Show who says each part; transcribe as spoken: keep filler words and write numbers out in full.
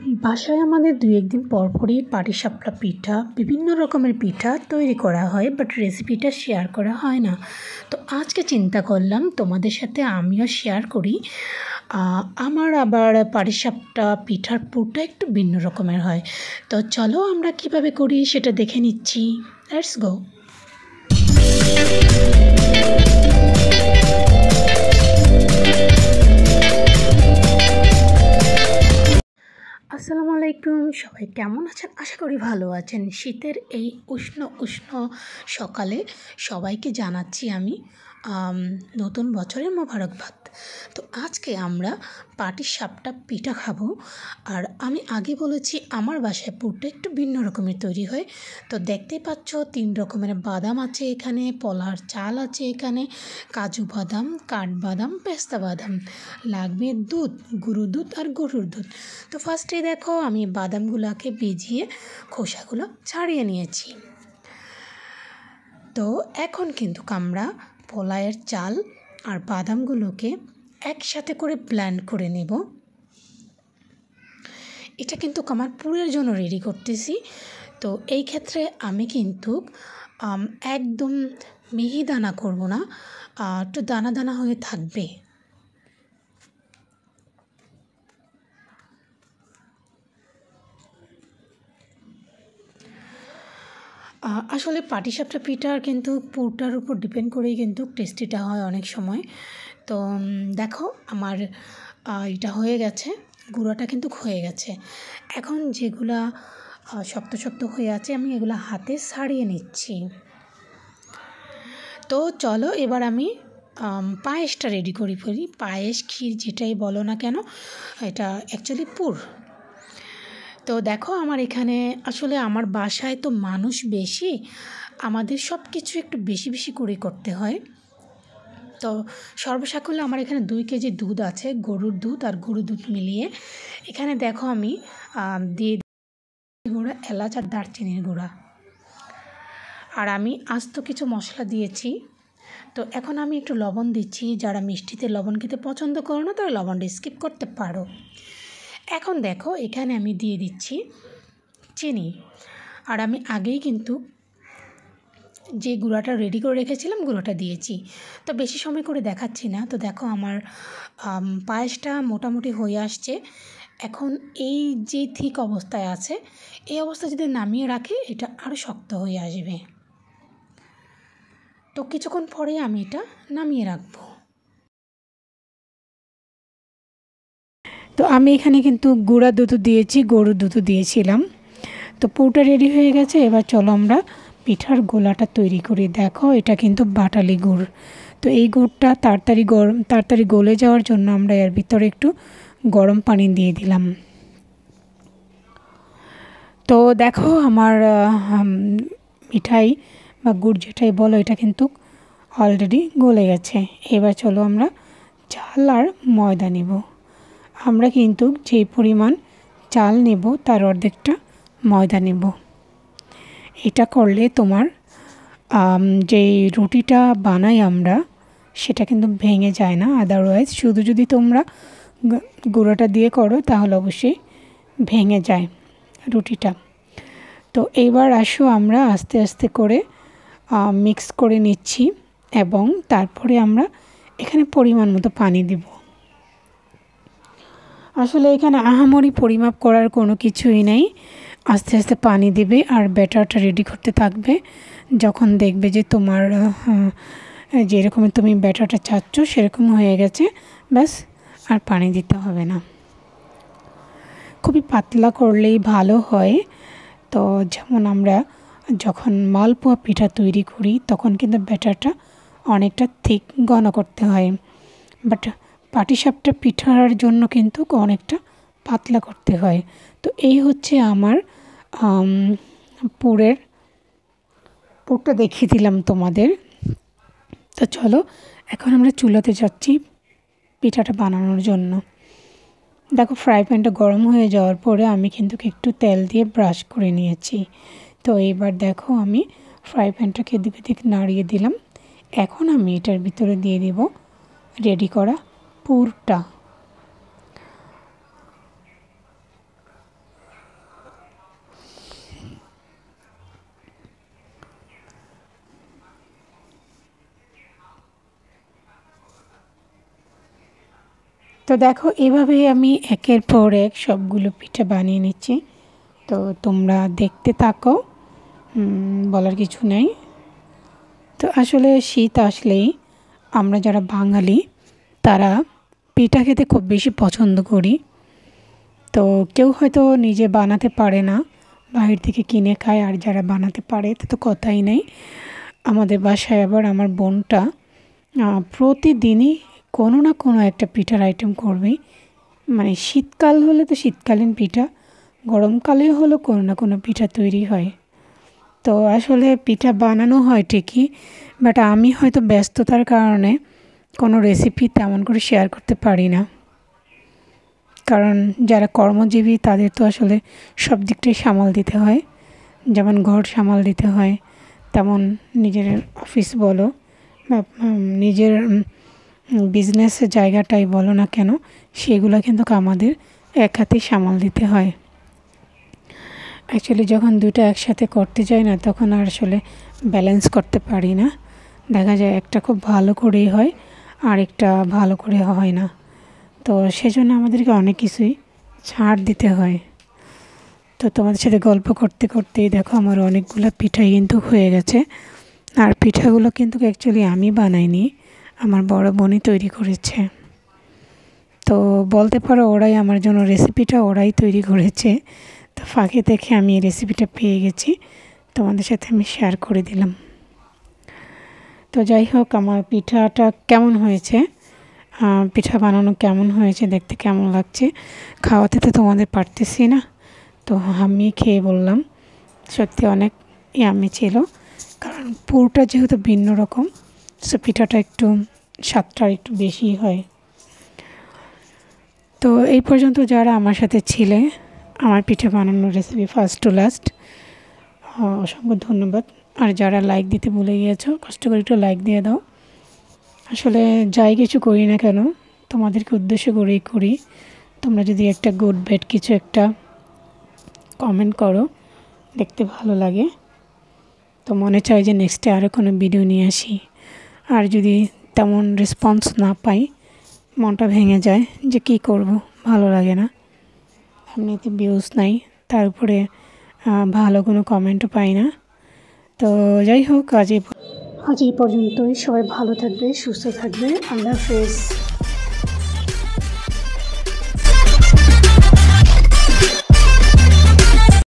Speaker 1: বাসায় আমাদের দুই একদিন পর পরই পাটিসাপটা পিঠা বিভিন্ন রকমের পিঠা তৈরি করা হয়, বাট রেসিপিটা শেয়ার করা হয় না। তো আজকে চিন্তা করলাম তোমাদের সাথে আমিও শেয়ার করি। আমার আবার পাটিসাপটা পিঠার পুরটা একটু ভিন্ন রকমের হয়। তো চলো আমরা কিভাবে করি সেটা দেখে নিচ্ছি। Let's go. আসসালামু আলাইকুম, সবাই কেমন আছেন? আশা করি ভালো আছেন। শীতের এই উষ্ণ উষ্ণ সকালে সবাইকে জানাচ্ছি আমি নতুন বছরের মোবারকবাদ। তো আজকে আমরা পাটিসাপটা পিঠা খাবো। আর আমি আগে বলেছি আমার বাসায় পুরটা একটু ভিন্ন রকমের তৈরি হয়। তো দেখতেই পাচ্ছ তিন রকমের বাদাম আছে এখানে, পলার চাল আছে এখানে, কাজু বাদাম, কাঠবাদাম, পেস্তা বাদাম, লাগবে দুধ, গরু দুধ আর গরুর দুধ। তো ফার্স্টে দেখো আমি বাদামগুলোকে ভিজিয়ে খোসাগুলো ছাড়িয়ে নিয়েছি। তো এখন কিন্তু আমরা পোলায়ের চাল আর বাদামগুলোকে একসাথে করে ব্লেন্ড করে নেব। এটা কিন্তু আমার পুরের জন্য রেডি করতেছি। তো এই ক্ষেত্রে আমি কিন্তু একদম মিহি দানা করব না, একটু দানা দানা হয়ে থাকবে। আসলে পাটিসাপটা পিঠার কিন্তু পুরটার উপর ডিপেন্ড করেই কিন্তু টেস্টিটা হয় অনেক সময়। তো দেখো আমার এটা হয়ে গেছে, গুঁড়োটা কিন্তু হয়ে গেছে। এখন যেগুলা শক্ত শক্ত হয়ে আছে আমি এগুলো হাতে ছাড়িয়ে নিচ্ছি। তো চলো এবার আমি পায়েসটা রেডি করি ফেলি। পায়েস, ক্ষীর যেটাই বলো না কেন, এটা অ্যাকচুয়ালি পুর। তো দেখো আমার এখানে আসলে আমার বাসায় তো মানুষ বেশি, আমাদের সব কিছু একটু বেশি বেশি করে করতে হয়। তো সর্বসাকুল্যে আমার এখানে দুই কেজি দুধ আছে, গরুর দুধ আর গরুর দুধ মিলিয়ে। এখানে দেখো আমি দিয়ে গুঁড়া, এলাচ আর দারচিনির গুঁড়া, আর আমি আস্ত কিছু মশলা দিয়েছি। তো এখন আমি একটু লবণ দিচ্ছি। যারা মিষ্টিতে লবণ খেতে পছন্দ করো না তারা লবণটা স্কিপ করতে পারো। এখন দেখো এখানে আমি দিয়ে দিচ্ছি চিনি। আর আমি আগেই কিন্তু যে গুঁড়াটা রেডি করে রেখেছিলাম গুঁড়োটা দিয়েছি। তো বেশি সময় করে দেখাচ্ছি না। তো দেখো আমার পায়েসটা মোটামুটি হয়ে আসছে। এখন এই যে ঠিক অবস্থায় আছে, এই অবস্থা যদি নামিয়ে রাখে এটা আরও শক্ত হয়ে আসবে। তো কিছুক্ষণ পরে আমি এটা নামিয়ে রাখবো। তো আমি এখানে কিন্তু গুঁড়া দুধ দিয়েছি, গরুর দুধ দিয়েছিলাম। তো পুরটা রেডি হয়ে গেছে। এবার চলো আমরা পিঠার গোলাটা তৈরি করি। দেখো এটা কিন্তু বাটালি গুড়। তো এই গুড়টা তাড়াতাড়ি গরম তাড়াতাড়ি গলে যাওয়ার জন্য আমরা এর ভিতরে একটু গরম পানি দিয়ে দিলাম। তো দেখো আমার মিঠাই বা গুড় যেটাই বলো এটা কিন্তু অলরেডি গলে গেছে। এবার চলো আমরা চাল আর ময়দা নেব। আমরা কিন্তু যে পরিমাণ চাল নেব তার অর্ধেকটা ময়দা নেব। এটা করলে তোমার যে রুটিটা বানাই আমরা সেটা কিন্তু ভেঙে যায় না। আদারওয়াইজ শুধু যদি তোমরা গুঁড়োটা দিয়ে করো তাহলে অবশ্যই ভেঙে যায় রুটিটা। তো এইবার আসো আমরা আস্তে আস্তে করে মিক্স করে নিচ্ছি এবং তারপরে আমরা এখানে পরিমাণ মতো পানি দেব। আসলে এখানে আহামরি পরিমাপ করার কোনো কিছুই নেই। আস্তে আস্তে পানি দেবে আর ব্যাটারটা রেডি করতে থাকবে। যখন দেখবে যে তোমার যেরকম তুমি ব্যাটারটা চাচ্ছ সেরকম হয়ে গেছে, ব্যাস আর পানি দিতে হবে না। খুবই পাতলা করলেই ভালো হয়। তো যেমন আমরা যখন মালপোয়া পিঠা তৈরি করি তখন কিন্তু ব্যাটারটা অনেকটা থিক ঘন করতে হয়, বাট পাটিসাপটা পিঠার জন্য কিন্তু অনেকটা পাতলা করতে হয়। তো এই হচ্ছে আমার পুরের পুরটা দেখিয়ে দিলাম তোমাদের। তো চলো এখন আমরা চুলাতে যাচ্ছি পিঠাটা বানানোর জন্য। দেখো ফ্রাই প্যানটা গরম হয়ে যাওয়ার পরে আমি কিন্তু একটু তেল দিয়ে ব্রাশ করে নিয়েছি। তো এইবার দেখো আমি ফ্রাই প্যানটাকে এদিক ওদিক নাড়িয়ে দিলাম। এখন আমি এটার ভিতরে দিয়ে দেব রেডি করা পুরটা। তো দেখো এভাবেই আমি একের পর এক সবগুলো পিঠা বানিয়ে নিচ্ছি। তো তোমরা দেখতে থাকো, বলার কিছু নেই। তো আসলে শীত আসলেই আমরা যারা বাঙালি তারা পিঠা খেতে খুব বেশি পছন্দ করি। তো কেউ হয়তো নিজে বানাতে পারে না, বাইরে থেকে কিনে খায়, আর যারা বানাতে পারে তা তো কথাই নেই। আমাদের বাসায় আবার আমার বোনটা প্রতিদিনই কোনো না কোনো একটা পিঠার আইটেম করবেই। মানে শীতকাল হলে তো শীতকালীন পিঠা, গরমকালেও হলো কোনো না কোনো পিঠা তৈরি হয়। তো আসলে পিঠা বানানো হয় ঠিকই, বাট আমি হয়তো ব্যস্ততার কারণে কোনো রেসিপি তেমন করে শেয়ার করতে পারি না। কারণ যারা কর্মজীবী তাদের তো আসলে সব দিকটাই সামাল দিতে হয়, যেমন ঘর সামাল দিতে হয়, তেমন নিজের অফিস বলো বা নিজের বিজনেসের জায়গাটাই বলো না কেন, সেগুলো কিন্তু আমাদের এক হাতেই সামাল দিতে হয়। অ্যাকচুয়ালি যখন দুটো একসাথে করতে যাই না, তখন আর আসলে ব্যালেন্স করতে পারি না। দেখা যায় একটা খুব ভালো করেই হয়, আর একটা ভালো করে হয় না। তো সেজন্য আমাদেরকে অনেক কিছুই ছাড় দিতে হয়। তো তোমাদের সাথে গল্প করতে করতেই দেখো আমার অনেকগুলো পিঠাই কিন্তু হয়ে গেছে। আর পিঠাগুলো কিন্তু অ্যাকচুয়ালি আমি বানাইনি, আমার বড় বোনই তৈরি করেছে। তো বলতে পারো ওরাই আমার জন্য রেসিপিটা ওরাই তৈরি করেছে। তো ফাঁকে দেখে আমি এই রেসিপিটা পেয়ে গেছি, তোমাদের সাথে আমি শেয়ার করে দিলাম। তো যাই হোক, আমার পিঠাটা কেমন হয়েছে, পিঠা বানানো কেমন হয়েছে, দেখতে কেমন লাগছে, খাওয়াতে তো তোমাদের পারতেছি না। তো আমি খেয়ে বললাম সত্যি অনেক ইয়ামি ছিল, কারণ পুরটা যেহেতু ভিন্ন রকম, সো পিঠাটা একটু স্বাদটা একটু বেশি হয়। তো এই পর্যন্ত যারা আমার সাথে ছিলে আমার পিঠা বানানোর রেসিপি ফার্স্ট টু লাস্ট, অসংখ্য ধন্যবাদ। আর যারা লাইক দিতে ভুলে গিয়েছো, কষ্ট করে একটু লাইক দিয়ে দাও। আসলে যাই কিছু করি না কেন তোমাদেরকে উদ্দেশ্য করেই করি। তোমরা যদি একটা গুড ব্যাড কিছু একটা কমেন্ট করো, দেখতে ভালো লাগে, তো মনে চায় যে নেক্সটে আরও কোনো ভিডিও নিয়ে আসি। আর যদি তেমন রেসপন্স না পাই, মনটা ভেঙে যায় যে কী করব, ভালো লাগে না। এমনিতে ভিউজ নাই, তার উপরে ভালো কোনো কমেন্টও পাই না। তো যাই হোক, আজ এই আজ এই পর্যন্তই। সবাই ভালো থাকবে, সুস্থ থাকবে। আল্লাহ হাফেজ।